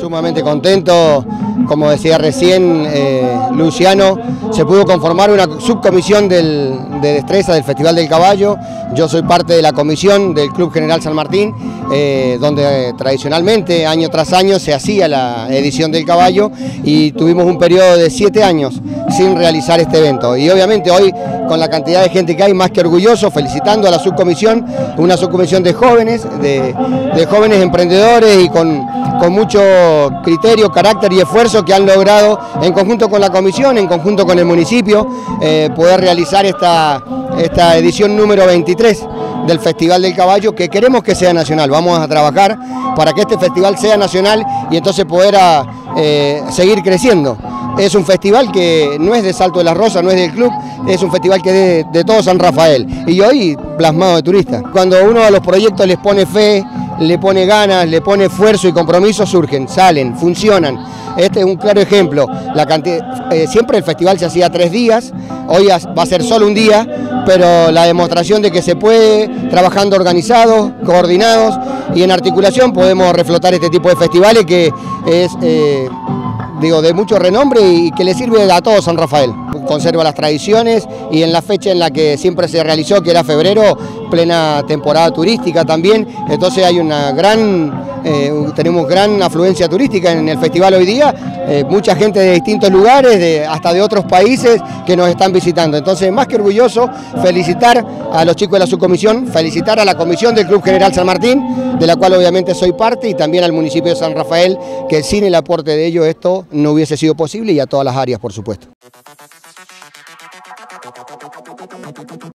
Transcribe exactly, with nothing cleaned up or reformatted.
Sumamente contento, como decía recién eh, Luciano, se pudo conformar una subcomisión del, de destreza del Festival del Caballo. Yo soy parte de la comisión del Club General San Martín, eh, donde eh, tradicionalmente, año tras año, se hacía la edición del caballo y tuvimos un periodo de siete años sin realizar este evento. Y obviamente hoy, con la cantidad de gente que hay, más que orgulloso, felicitando a la subcomisión, una subcomisión de jóvenes, de, de jóvenes emprendedores y con, con mucho criterio, carácter y esfuerzo que han logrado, en conjunto con la comisión, en conjunto con el municipio, eh, poder realizar esta, esta edición número veintitrés del Festival del Caballo, que queremos que sea nacional. Vamos a trabajar para que este festival sea nacional y entonces poder a, eh, seguir creciendo. Es un festival que no es de Salto de las Rosas, no es del club, es un festival que es de, de todo San Rafael y hoy plasmado de turistas. Cuando uno a los proyectos les pone fe, le pone ganas, le pone esfuerzo y compromiso, surgen, salen, funcionan. Este es un claro ejemplo. La cantidad, eh, siempre el festival se hacía tres días, hoy va a ser solo un día, pero la demostración de que se puede, trabajando organizados, coordinados y en articulación, podemos reflotar este tipo de festivales que es eh, digo, de mucho renombre y que le sirve a todo San Rafael. Conserva las tradiciones y en la fecha en la que siempre se realizó, que era febrero, plena temporada turística también, entonces hay una gran, eh, tenemos gran afluencia turística en el festival hoy día, eh, mucha gente de distintos lugares, de, hasta de otros países que nos están visitando. Entonces, más que orgulloso, felicitar a los chicos de la subcomisión, felicitar a la comisión del Club General San Martín, de la cual obviamente soy parte, y también al municipio de San Rafael, que sin el aporte de ellos esto no hubiese sido posible, y a todas las áreas, por supuesto.